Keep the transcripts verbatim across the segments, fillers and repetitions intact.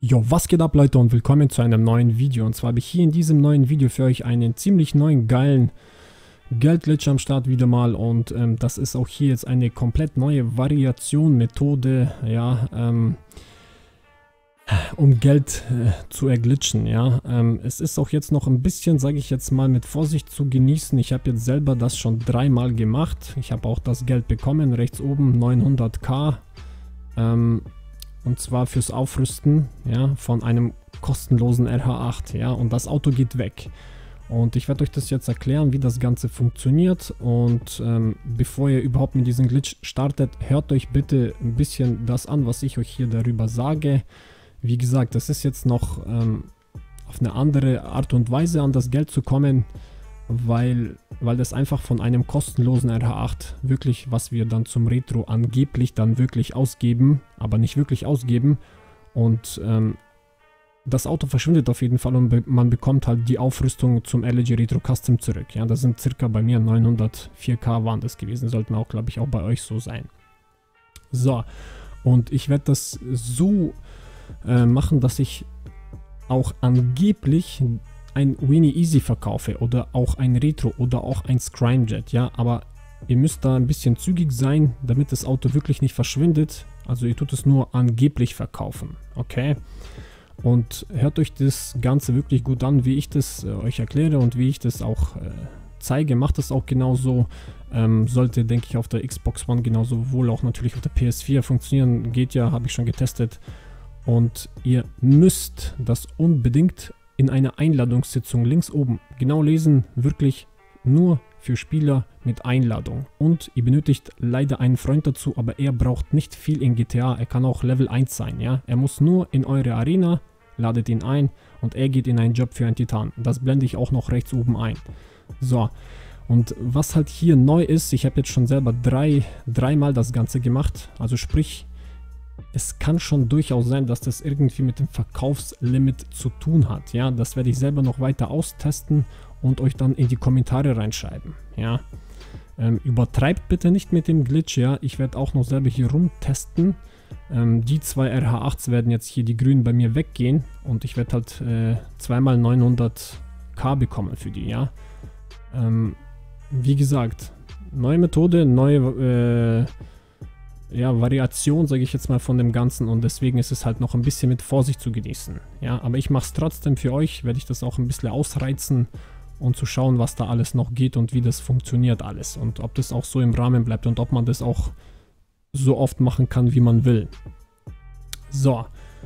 Jo, was geht ab, Leute, und willkommen zu einem neuen Video. Und zwar habe ich hier in diesem neuen Video für euch einen ziemlich neuen, geilen Geldglitch am Start wieder mal. Und ähm, das ist auch hier jetzt eine komplett neue Variation, Methode, ja, ähm, um Geld äh, zu erglitschen, ja. Ähm, es ist auch jetzt noch ein bisschen, sage ich jetzt mal, mit Vorsicht zu genießen. Ich habe jetzt selber das schon dreimal gemacht. Ich habe auch das Geld bekommen, rechts oben neunhunderttausend. Ähm, Und zwar fürs Aufrüsten, ja, von einem kostenlosen R H acht, ja, und das Auto geht weg. Und ich werde euch das jetzt erklären, wie das Ganze funktioniert. Und ähm, bevor ihr überhaupt mit diesem Glitch startet, hört euch bitte ein bisschen das an, was ich euch hier darüber sage. Wie gesagt, das ist jetzt noch ähm, auf eine andere Art und Weise an das Geld zu kommen, weil, weil das einfach von einem kostenlosen R H acht wirklich, was wir dann zum Retro angeblich dann wirklich ausgeben, aber nicht wirklich ausgeben. Und ähm, das Auto verschwindet auf jeden Fall und be man bekommt halt die Aufrüstung zum L G Retro Custom zurück. Ja, das sind circa bei mir neunhundertviertausend waren das gewesen, sollten auch, glaube ich, auch bei euch so sein. So, und ich werde das so äh, machen, dass ich auch angeblich ein Winnie Easy verkaufe oder auch ein Retro oder auch ein Scramjet, ja, aber ihr müsst da ein bisschen zügig sein, damit das Auto wirklich nicht verschwindet. Also ihr tut es nur angeblich verkaufen, okay? Und hört euch das Ganze wirklich gut an, wie ich das äh, euch erkläre und wie ich das auch äh, zeige. Macht das auch genauso. Ähm, sollte, denke ich, auf der Xbox One genauso wohl auch natürlich auf der P S vier funktionieren. Geht ja, habe ich schon getestet. Und ihr müsst das unbedingt in einer Einladungssitzung links oben genau lesen, wirklich nur für Spieler mit Einladung. Und ihr benötigt leider einen Freund dazu, aber er braucht nicht viel in G T A, er kann auch Level eins sein, ja. Er muss nur in eure Arena, ladet ihn ein und er geht in einen Job für einen Titan. Das blende ich auch noch rechts oben ein. So, und was halt hier neu ist, ich habe jetzt schon selber drei, dreimal das Ganze gemacht, also sprich, es kann schon durchaus sein, dass das irgendwie mit dem Verkaufslimit zu tun hat. Ja, das werde ich selber noch weiter austesten und euch dann in die Kommentare reinschreiben. Ja, ähm, übertreibt bitte nicht mit dem Glitch. Ja, ich werde auch noch selber hier rumtesten. Ähm, die zwei R H achts werden jetzt hier, die grünen, bei mir weggehen und ich werde halt äh, zweimal neunhunderttausend bekommen für die. Ja, ähm, wie gesagt, neue Methode, neue äh, ja, Variation, sage ich jetzt mal, von dem Ganzen, und deswegen ist es halt noch ein bisschen mit Vorsicht zu genießen. Ja, aber ich mache es trotzdem für euch, werde ich das auch ein bisschen ausreizen und zu schauen, was da alles noch geht und wie das funktioniert alles und ob das auch so im Rahmen bleibt und ob man das auch so oft machen kann, wie man will. So,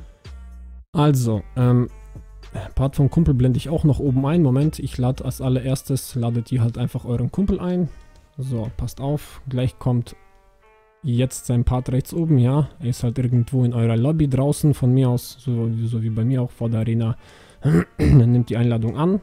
also, ähm, Part vom Kumpel blende ich auch noch oben ein. Moment, ich lade als allererstes, ladet ihr halt einfach euren Kumpel ein. So, passt auf, gleich kommt jetzt sein Part rechts oben, ja. Er ist halt irgendwo in eurer Lobby draußen von mir aus, so, so wie bei mir auch vor der Arena. Dann nimmt die Einladung an.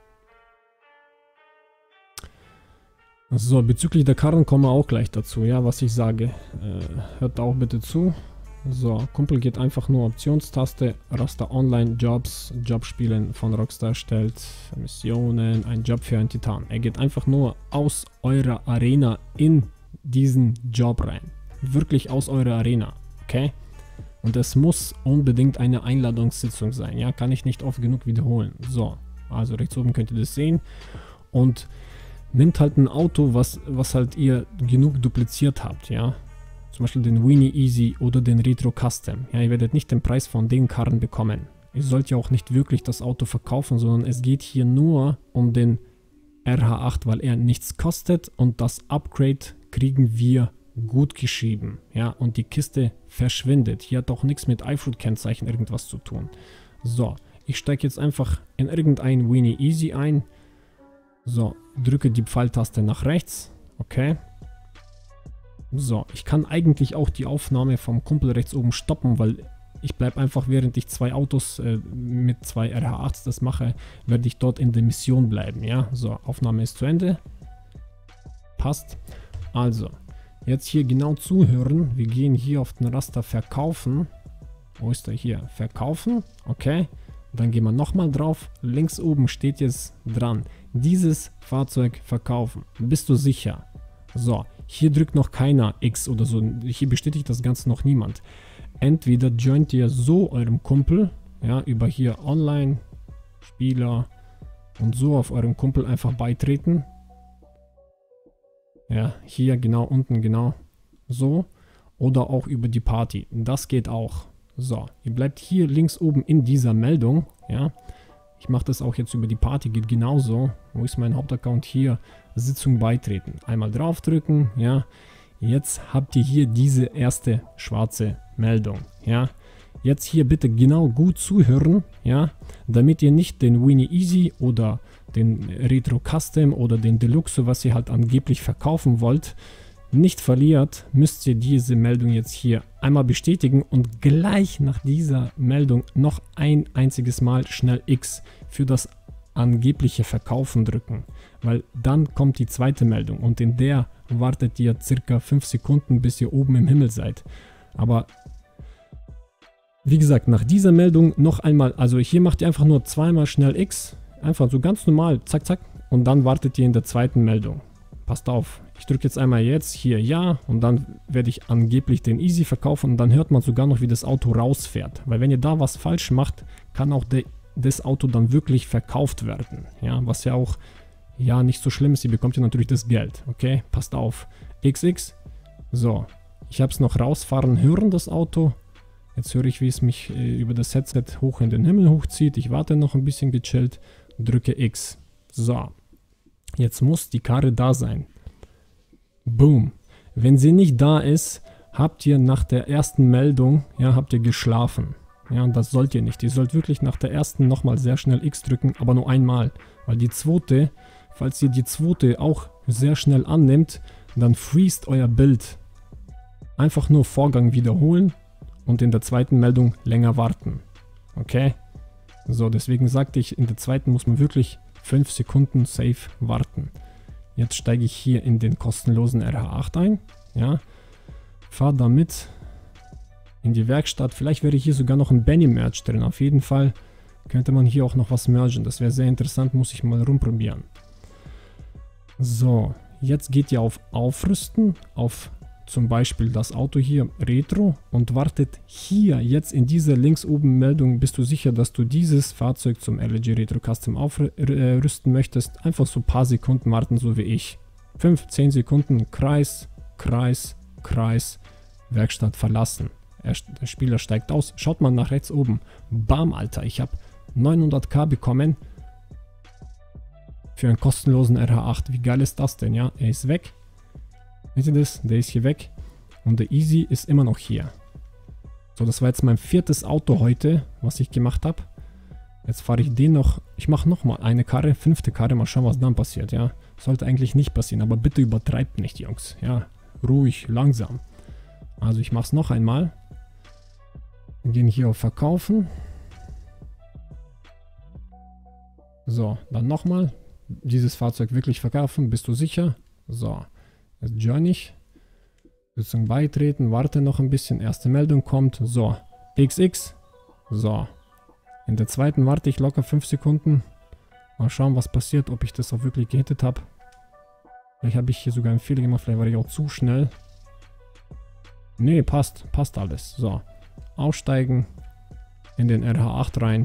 So, bezüglich der Karren kommen wir auch gleich dazu, ja, was ich sage. Äh, hört da auch bitte zu. So, Kumpel geht einfach nur Optionstaste, Raster Online, Jobs, Jobspielen von Rockstar stellt, Missionen, ein Job für einen Titan. Er geht einfach nur aus eurer Arena in diesen Job rein. Wirklich aus eurer Arena, okay? Und es muss unbedingt eine Einladungssitzung sein, ja? Kann ich nicht oft genug wiederholen. So, also rechts oben könnt ihr das sehen. Und nehmt halt ein Auto, was, was halt ihr genug dupliziert habt, ja? Zum Beispiel den Winnie Easy oder den Retro Custom. Ja, ihr werdet nicht den Preis von den Karren bekommen. Ihr sollt ja auch nicht wirklich das Auto verkaufen, sondern es geht hier nur um den R H acht, weil er nichts kostet und das Upgrade kriegen wir gut geschrieben, ja, und die Kiste verschwindet. Hier hat auch nichts mit iFruit-Kennzeichen irgendwas zu tun. So, ich steige jetzt einfach in irgendein Winnie Easy ein. So, drücke die Pfeiltaste nach rechts, okay. So, ich kann eigentlich auch die Aufnahme vom Kumpel rechts oben stoppen, weil ich bleibe einfach, während ich zwei Autos äh, mit zwei R H achts das mache, werde ich dort in der Mission bleiben, ja. So, Aufnahme ist zu Ende. Passt. Also, jetzt hier genau zuhören. Wir gehen hier auf den Raster verkaufen. Wo ist er hier? Verkaufen. Okay. Dann gehen wir nochmal drauf. Links oben steht jetzt dran. Dieses Fahrzeug verkaufen. Bist du sicher? So, hier drückt noch keiner X oder so. Hier bestätigt das Ganze noch niemand. Entweder joint ihr so eurem Kumpel, ja, über hier Online, Spieler und so auf euren Kumpel einfach beitreten. Ja, hier genau unten, genau so. Oder auch über die Party. Das geht auch. So, ihr bleibt hier links oben in dieser Meldung, ja. Ich mache das auch jetzt über die Party, geht genauso. Wo ist mein Hauptaccount? Hier, Sitzung beitreten. Einmal draufdrücken, ja. Jetzt habt ihr hier diese erste schwarze Meldung, ja. Jetzt hier bitte genau gut zuhören, ja, damit ihr nicht den Winnie Easy oder den Retro Custom oder den Deluxe, was ihr halt angeblich verkaufen wollt, nicht verliert, müsst ihr diese Meldung jetzt hier einmal bestätigen und gleich nach dieser Meldung noch ein einziges Mal schnell X für das angebliche Verkaufen drücken, weil dann kommt die zweite Meldung und in der wartet ihr circa fünf Sekunden, bis ihr oben im Himmel seid. Aber wie gesagt, nach dieser Meldung noch einmal, also hier macht ihr einfach nur zweimal schnell X, einfach so ganz normal, zack, zack, und dann wartet ihr in der zweiten Meldung. Passt auf, ich drücke jetzt einmal jetzt hier Ja und dann werde ich angeblich den Easy verkaufen und dann hört man sogar noch, wie das Auto rausfährt. Weil wenn ihr da was falsch macht, kann auch de, das Auto dann wirklich verkauft werden. Ja, was ja auch, ja, nicht so schlimm ist, ihr bekommt ja natürlich das Geld. Okay, passt auf. X X, so, ich habe es noch rausfahren hören, das Auto. Jetzt höre ich, wie es mich äh, über das Headset hoch in den Himmel hochzieht. Ich warte noch ein bisschen gechillt, drücke X. So. Jetzt muss die Karre da sein. Boom. Wenn sie nicht da ist, habt ihr nach der ersten Meldung, ja, habt ihr geschlafen. Ja, und das sollt ihr nicht. Ihr sollt wirklich nach der ersten nochmal sehr schnell X drücken, aber nur einmal. Weil die zweite, falls ihr die zweite auch sehr schnell annimmt, dann freest euer Bild. Einfach nur Vorgang wiederholen und in der zweiten Meldung länger warten. Okay? So, deswegen sagte ich, in der zweiten muss man wirklich fünf Sekunden safe warten. Jetzt steige ich hier in den kostenlosen R H acht ein. Ja, fahre damit in die Werkstatt. Vielleicht wäre hier sogar noch ein Benny-Merch drin. Auf jeden Fall könnte man hier auch noch was mergen. Das wäre sehr interessant, muss ich mal rumprobieren. So, jetzt geht ihr auf Aufrüsten, auf zum Beispiel das Auto hier Retro und wartet hier jetzt in dieser links oben Meldung, bist du sicher, dass du dieses Fahrzeug zum L G Retro Custom aufrüsten möchtest. Einfach so ein paar Sekunden warten, so wie ich. fünf, zehn Sekunden, Kreis, Kreis, Kreis, Werkstatt verlassen. Er, der Spieler steigt aus, schaut mal nach rechts oben. Bam, Alter, ich habe neunhunderttausend bekommen für einen kostenlosen R H acht. Wie geil ist das denn, ja? Er ist weg. Seht ihr das? Der ist hier weg. Und der Easy ist immer noch hier. So, das war jetzt mein viertes Auto heute, was ich gemacht habe. Jetzt fahre ich den noch. Ich mache nochmal eine Karre, fünfte Karre. Mal schauen, was dann passiert, ja. Sollte eigentlich nicht passieren, aber bitte übertreibt nicht, Jungs. Ja, ruhig, langsam. Also ich mache es noch einmal. Wir gehen hier auf Verkaufen. So, dann nochmal. Dieses Fahrzeug wirklich verkaufen. Bist du sicher? So. Jetzt join ich. Sitzung beitreten. Warte noch ein bisschen. Erste Meldung kommt. So. X X. So. In der zweiten warte ich locker fünf Sekunden. Mal schauen, was passiert. Ob ich das auch wirklich gehittet habe. Vielleicht habe ich hier sogar einen Fehler gemacht. Vielleicht war ich auch zu schnell. Nee, passt. Passt alles. So. Aussteigen. In den R H acht rein.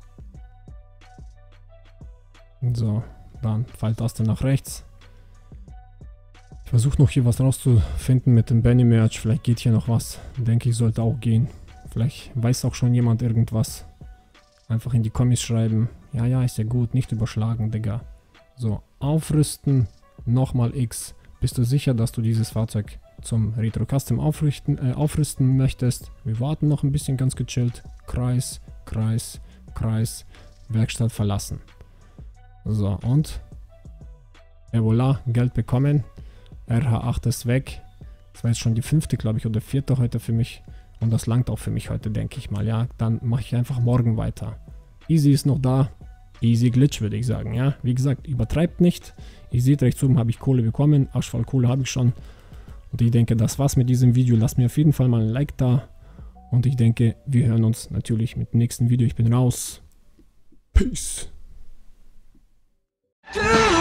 So. Dann Pfeiltaste nach rechts. Ich versuche noch hier was rauszufinden mit dem Benny Merch. Vielleicht geht hier noch was. Denke ich, sollte auch gehen. Vielleicht weiß auch schon jemand irgendwas. Einfach in die Kommis schreiben. Ja, ja, ist ja gut. Nicht überschlagen, Digga. So, aufrüsten. Nochmal X. Bist du sicher, dass du dieses Fahrzeug zum Retro Custom aufrüsten, äh, aufrüsten möchtest? Wir warten noch ein bisschen ganz gechillt. Kreis, Kreis, Kreis. Werkstatt verlassen. So, und? Et voilà, Geld bekommen. R H acht ist weg. Das war jetzt schon die fünfte, glaube ich, oder vierte heute für mich. Und das langt auch für mich heute, denke ich mal. Ja, dann mache ich einfach morgen weiter. Easy ist noch da. Easy Glitch, würde ich sagen. Ja, wie gesagt, übertreibt nicht. Ihr seht, rechts oben habe ich Kohle bekommen. Aschfallkohle habe ich schon. Und ich denke, das war's mit diesem Video. Lasst mir auf jeden Fall mal ein Like da. Und ich denke, wir hören uns natürlich mit dem nächsten Video. Ich bin raus. Peace.